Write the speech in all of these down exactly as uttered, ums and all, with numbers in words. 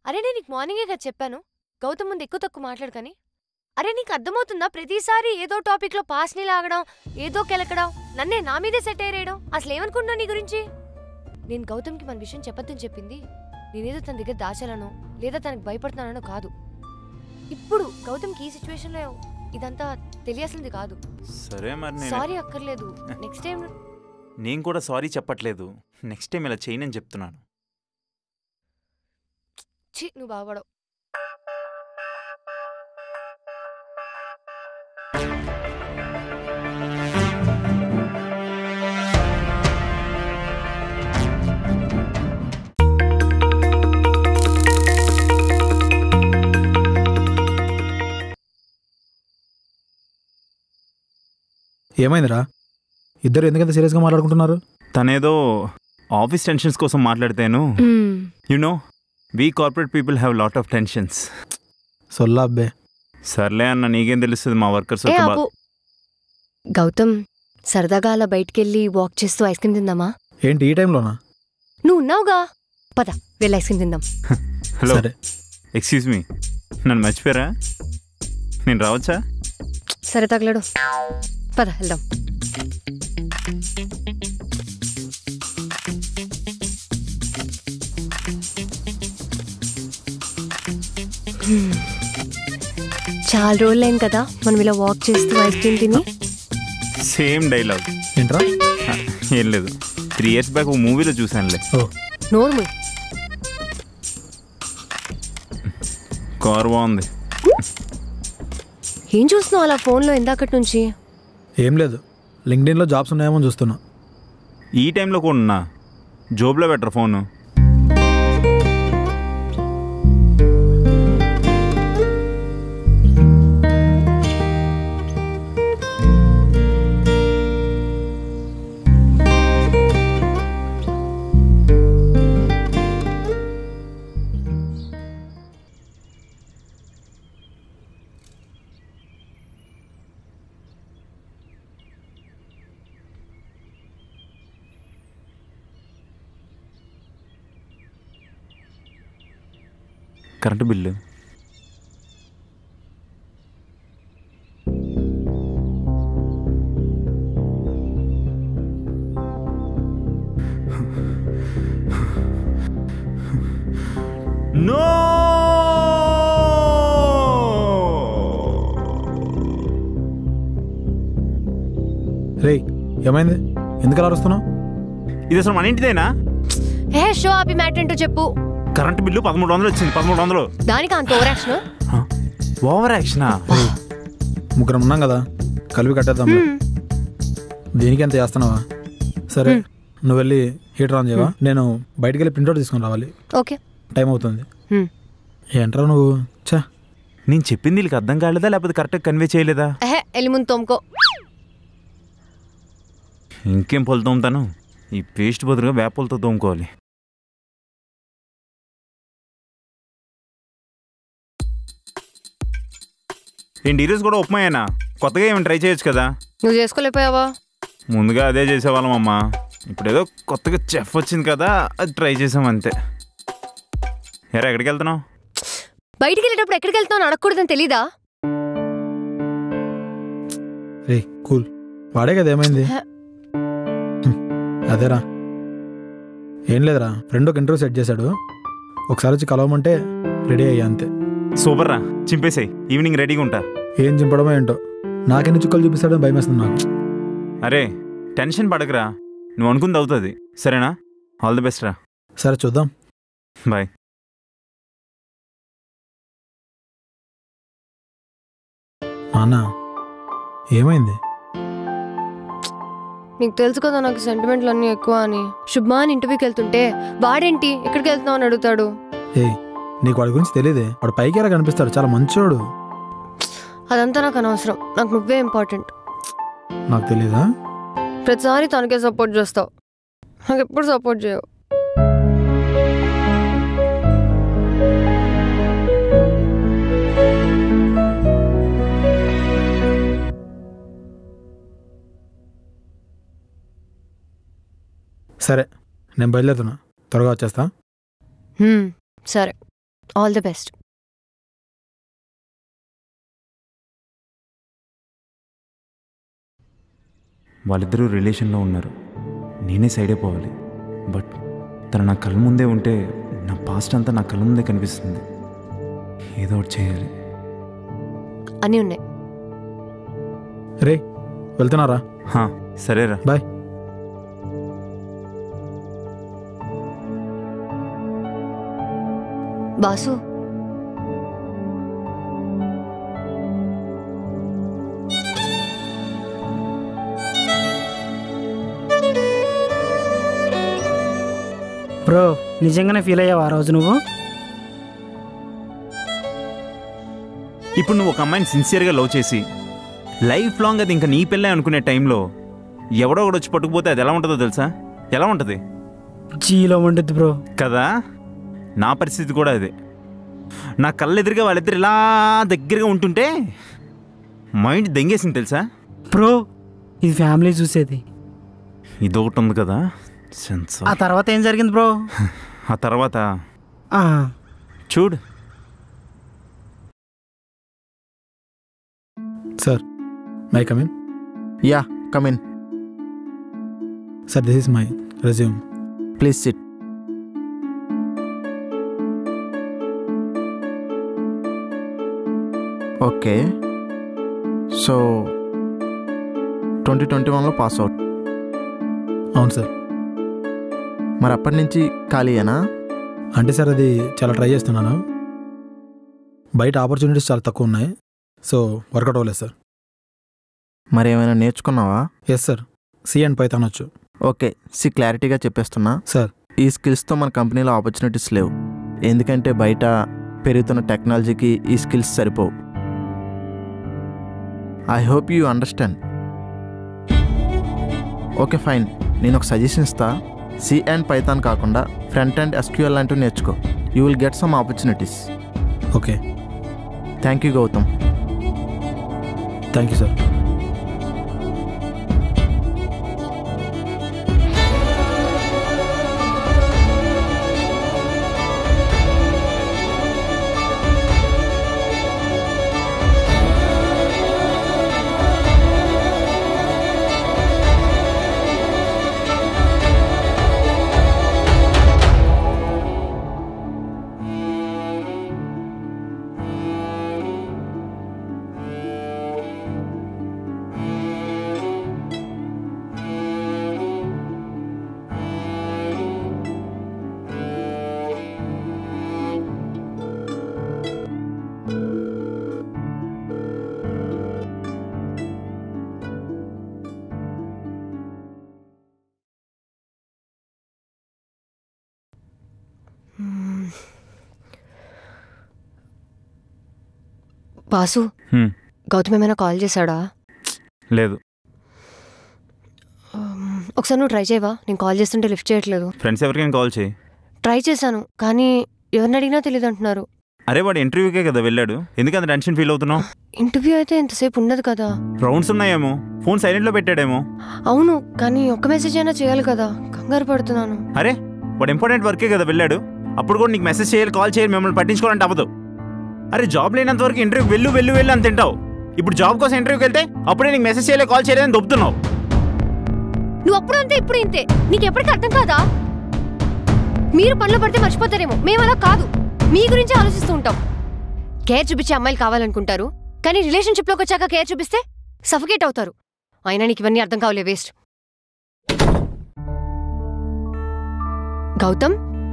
అరే నేను నీకు మార్నింగే కదా చెప్పాను గౌతమ్ ముందు ఎక్కువ తక్కువ మాట్లాడకని. అరే నీకు అర్థమవుతుందా? ప్రతిసారి ఏదో టాపిక్లో పాస్ని లాగడం, ఏదో కెలకడం, నన్నే నా మీదే సెట్ అయ్యేయడం. అసలు ఏమనుకుంటున్నావు నీ గురించి? నేను గౌతమ్కి మన విషయం చెప్పొద్దని చెప్పింది నేనేదో తన దగ్గర దాచాలనో లేదా తనకు భయపడుతున్నానో కాదు. ఇప్పుడు గౌతమ్కి ఈ సిచ్యువేషన్లో ఇదంతా తెలియాల్సింది కాదు. సరే మరి సారీ అక్కర్లేదు. నెక్స్ట్ టైం నేను కూడా సారీ చెప్పట్లేదు. నెక్స్ట్ టైం ఇలా చేయనని చెప్తున్నాను. ఛీ నువ్వు బాగుపడవు. ఏమైందిరా? ఇద్దరు ఎందుకంత సీరియస్గా మాట్లాడుకుంటున్నారు? తనేదో ఆఫీస్ టెన్షన్స్ కోసం మాట్లాడితేను. You know we corporate people have lot of tensions. సొల్లా అబ్బే. సర్లే అన్న, నీకేం తెలుస్తుంది మా వర్కర్స్. గౌతమ్ సరదాగా అలా బయటికెళ్ళి వాక్ చేస్తూ ఐస్ క్రీమ్ తిందామా? ఏంటి ఈ టైంలోనా? నువ్వు ఉన్నావుగా, పద వెళ్ళి ఐస్ క్రీమ్ తిందాం. హలో, ఎక్స్క్యూజ్ మీ, నన్ను మర్చిపోయారా? నేను రావచ్చా? సరే తగలడు, పద వెళ్దాం. చాలా రోజులైంది కదా మనం ఇలా వాక్ చేస్తూ ఐస్ క్రీమ్ తిని. Same dialogue. ఏంట్రా? ఏం లేదు, త్రీ ఇయర్స్ బ్యాక్ ఒక మూవీలో చూసానులే. నోర్ము. కార్ బాగుంది. ఏం చూస్తున్నావు అలా ఫోన్లో ఇందాకటి నుంచి? ఏం లేదు, లింక్డ్ఇన్లో జాబ్స్ ఉన్నాయేమో చూస్తున్నా. ఈ టైంలో కూడా ఉన్నా? జోబ్లో better phone. Current bill no. రేయ్ ఏమైంది? ఎందుకు అలా అరుస్తున్నావు? ఇది అసలు మన ఇంటిదేనా? ఏ షో ఆపి మ్యాటర్ ఏంటో చెప్పు. కరెంట్ బిల్లు పదమూడు వందలు వచ్చింది. పదమూడు వందలు దానికి అంత ఓవర్ యాక్షన్? ఓవర్ యాక్షనా? ముగ్గురం ఉన్నాం కదా, కలిపి కట్టేద్దాం. దీనికి ఎంత చేస్తున్నావా? సరే నువ్వు వెళ్ళి హీటర్ ఆన్ చేయవా? నేను బయటికి వెళ్ళి ప్రింట్అవుట్ తీసుకొని రావాలి. ఓకే, టైం అవుతుంది. ఏంట్రా నువ్వు? చా, నేను చెప్పింది వీళ్ళకి అర్థం కాలేదా లేకపోతే కరెక్ట్గా కన్వే చేయలేదా? వెళ్ళి ముందు తోముకో. ఇంకేం పొలు తోముతాను, ఈ పేస్ట్ బదులుగా వేపలతో తోముకోవాలి. ఏంటి ఈరోజు కూడా ఉప్మాయేనా? కొత్తగా ఏమైనా ట్రై చేయొచ్చు కదా. నువ్వు చేసుకోలేకపోయావా? ముందుగా అదే చేసేవాళ్ళం అమ్మా, ఇప్పుడు ఏదో కొత్తగా చెఫ్ వచ్చింది కదా అది ట్రై చేసాం అంతే. ఎరా ఎక్కడికి వెళ్తున్నావు? బయటికి వెళ్ళేటప్పుడు ఎక్కడికి వెళ్తావు అడగకూడదని తెలీదా? రే కూల్, వాడే కదా. ఏమైంది? అదేరా, ఏం లేదురా, ఫ్రెండ్ ఒక ఇంటర్వ్యూ సెట్ చేశాడు, ఒకసారి వచ్చి కలవమంటే రెడీ అయ్యా అంతే. సూపర్ రా, చింపేసాయి, ఈవినింగ్ రెడీగా ఉంటా. ఏం చింపడమో ఏంటో, నాకెన్ని చుక్కలు చూపిస్తాడని భయం వేస్తుంది నాకు. అరే టెన్షన్ పడకరా, నువ్వు అనుకుంది అవుతుంది, సరేనా? ఆల్ ది బెస్ట్ రా. సరే చూద్దాం, బాయ్. నాన్న ఏమైంది? నీకు తెలుసు కదా నాకు సెంటిమెంట్లు అన్నీ ఎక్కువ అని. శుభ్మాన్ ఇంటర్వ్యూకి వెళ్తుంటే వాడేంటి ఎక్కడికి వెళ్తున్నావు అని అడుగుతాడు. ఏ నీకు వాడి గురించి తెలియదే, వాడు పైకి ఎలా కనిపిస్తాడు, చాలా మంచోడు. అదంతా నాకు అనవసరం, నాకు నువ్వే ఇంపార్టెంట్. నాకు తెలీదా? ప్రతిసారి తనకే సపోర్ట్ చేస్తావు, నాకు ఎప్పుడు సపోర్ట్ చేయవు. సరే నేను బయలుదేరుతున్నా, త్వరగా వచ్చేస్తా. సరే. All the best. వాళ్ళిద్దరూ రిలేషన్లో ఉన్నారు, నేనే సైడ్ అయిపోవాలి. బట్ తను నా కళ్ళ ముందే ఉంటే నా పాస్ట్ అంతా నా కళ్ళ ముందే కనిపిస్తుంది. ఏదో ఒకటి చేయాలి. అన్నీ ఉన్నాయి. రే వెళ్తున్నారా? హా, సరేరా, బాయ్. బాసు, బ్రో నిజంగానే ఫీల్ అయ్యావు ఆ రోజు నువ్వు? ఇప్పుడు నువ్వు ఒక అమ్మాయిని సిన్సియర్గా లవ్ చేసి లైఫ్ లాంగ్ అది ఇంకా నీ పెళ్ళే అనుకునే టైంలో ఎవడో ఒకటి వచ్చి పట్టుకుపోతే అది ఎలా ఉంటుందో తెలుసా? ఎలా ఉంటుంది? జీలో ఉంటుంది బ్రో. కదా, నా పరిస్థితి కూడా అదే. నా కళ్ళు ఎదురుగా వాళ్ళిద్దరు ఇలా దగ్గరగా ఉంటుంటే మైండ్ దెంగేసింది తెలుసా? బ్రో ఇది ఫ్యామిలీ చూసేది. ఇదొకటి ఉంది కదా సెన్స్. ఆ తర్వాత ఏం జరిగింది బ్రో? ఆ తర్వాత ఆ, చూడు. Sir may come in? Yeah come in. Sir this is my resume. Please sit. Okay, so twenty twenty వన్లో పాస్ అవుట్. అవును సార్. మరి అప్పటి నుంచి ఖాళీయేనా? అంటే సార్ అది చాలా ట్రై చేస్తున్నాను, బయట ఆపర్చునిటీస్ చాలా తక్కువ ఉన్నాయి, సో వర్కౌట్ అవ్వలేదు సార్. మరి ఏమైనా నేర్చుకున్నావా? Yes sir, C and Python వచ్చు. ఓకే, సి క్లారిటీగా చెప్పేస్తున్నా సార్. ఈ స్కిల్స్తో మన కంపెనీలో ఆపర్చునిటీస్ లేవు, ఎందుకంటే బయట పెరుగుతున్న టెక్నాలజీకి ఈ స్కిల్స్ సరిపోవు. I hope you understand. Okay fine, నేను ఒక సజెషన్ ఇస్తా. సి అండ్ పైథాన్ కాకుండా ఫ్రంట్ అండ్ ఎస్క్యూఎల్ లాంటివి నేర్చుకో. You will get some opportunities. Okay, thank you Gautam. Thank you sir. Boss, hmm, Gautam ఏమైనా కాల్ చేశాడా? లేదు. ఉమ్, ఒకసారి నువ్వు ట్రై చేయవా? నేను కాల్ చేస్తుంటే లిఫ్ట్ చేయట్లేదు. ఫ్రెండ్స్ ఎవరికైనా కాల్ చేయి. ట్రై చేశాను కానీ ఎవరిని అడిగినా తెలియదు అంటున్నారు. అరే వాడు ఇంటర్వ్యూకే కదా వెళ్ళాడు, ఎందుకంత టెన్షన్ ఫీల్ అవుతున్నావు? ఇంటర్వ్యూ అయితే ఎంతసేపు ఉండదు కదా. రౌండ్స్ ఉన్నాయేమో, ఫోన్ సైలెంట్లో పెట్టాడేమో. అవును, కానీ ఒక్క మెసేజ్ అయినా చేయాలి కదా, కంగారు పడుతున్నాను. అరే వాడు ఇంపార్టెంట్ వర్కే కదా వెళ్ళాడు, అప్పుడు కూడా నీకు మెసేజ్ చేయాలి, కాల్ చేయాలి, మిమ్మల్ని పట్టించుకోవాలంటే అవ్వదు. అరే జాబ్ లేనంత వరకు ఇంటర్వ్యూ వెళ్ళు వెళ్ళు వెళ్ళు అని తింటావు, ఇప్పుడు జాబ్ కోసం ఇంటర్వ్యూకి వెళ్తే అప్పుడే నీకు మెసేజ్ చేయాలి, కాల్ చేయాలని దొబ్బుతున్నావు. నువ్వు అప్పుడు అంతే ఇప్పుడు ఇంతే, నీకు ఎప్పటికీ అర్థం కాదా? మీరు పనిలో పడితే మర్చిపోతారేమో, మేము అలా కాదు, మీ గురించి ఆలోచిస్తూ ఉంటాం. కేర్ చూపించే అమ్మాయిలు కావాలనుకుంటారు, కానీ రిలేషన్షిప్లోకి వచ్చాక కేర్ చూపిస్తే సఫకేట్ అవుతారు. అయినా నీకు ఇవన్నీ అర్థం కావలే, వేస్ట్. గౌతమ్,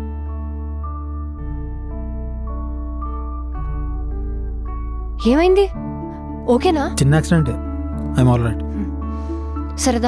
ఏమైంది? ఓకేనా? చిన్న యాక్సిడెంట్, ఐఎమ్ ఆల్ రైట్. సరదా.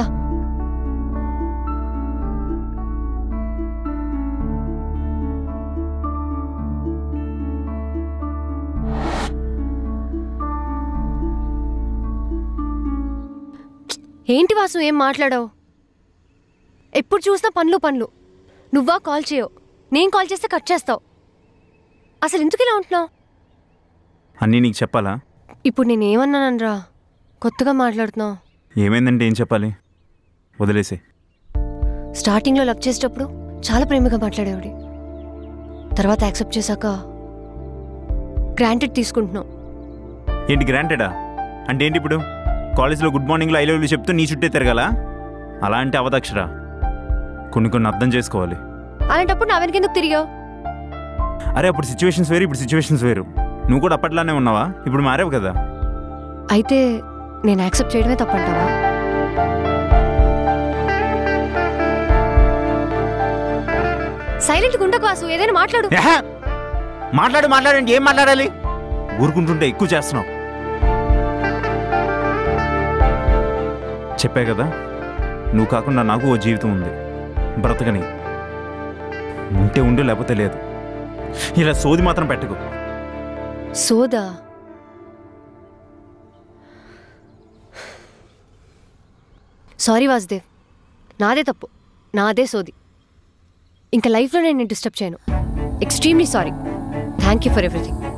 ఏంటి వాసు, ఏం మాట్లాడావు? ఎప్పుడు చూసినా పనులు పనులు. నువ్వా కాల్ చేయవు, నేను కాల్ చేస్తే కట్ చేస్తావు. అసలు ఎందుకు ఇలా ఉంటున్నావు? అన్నీ నీకు చెప్పాలా? ఇప్పుడు నేనేమన్నానరా, కొత్తగా మాట్లాడుతున్నావు? ఏమైందంటే ఏం చెప్పాలి, వదిలేసే. స్టార్టింగ్లో లవ్ చేసేటప్పుడు చాలా ప్రేమగా మాట్లాడేవాడి, తర్వాత యాక్సెప్ట్ చేశాక గ్రాంటెడ్ తీసుకుంటున్నావు. ఏంటి గ్రాంటెడా అంటే ఏంటి? ఇప్పుడు కాలేజ్లో గుడ్ మార్నింగ్లో ఐ లవ్ యూ చెప్తూ నీ చుట్టే తిరగాల? అలా అంటే అవదక్షరా. కొన్ని కొన్ని అర్థం చేసుకోవాలి. అలాంటప్పుడు నా వెనకెందుకు తిరిగావు? అరే అప్పుడు సిచ్యువేషన్స్ వేరు, ఇప్పుడు సిచ్యువేషన్స్ వేరు. నువ్వు కూడా అప్పట్లానే ఉన్నావా? ఇప్పుడు మారావు కదా. అయితే నేను యాక్సెప్ట్ చేయడమే తప్పంటావా? సైలెంట్గా ఉండకు వాసు, ఏదైనా మాట్లాడు. మాట్లాడు మాట్లాడండి. ఏం మాట్లాడాలి? ఊరుకుంటుంటే ఎక్కువ చేస్తున్నావు. చెప్పా కదా, నువ్వు కాకుండా నాకు ఓ జీవితం ఉంది, బ్రతకని. ఉంటే ఉండు, లేకపోతే లేదు. ఇలా సోది మాత్రం పెట్టకు. సోదా? సారీ వాసుదేవ్, నాదే తప్పు, నాదే సోది. ఇంకా లైఫ్లో నేను డిస్టర్బ్ చేయను. ఎక్స్ట్రీమ్లీ sorry. Thank you for everything.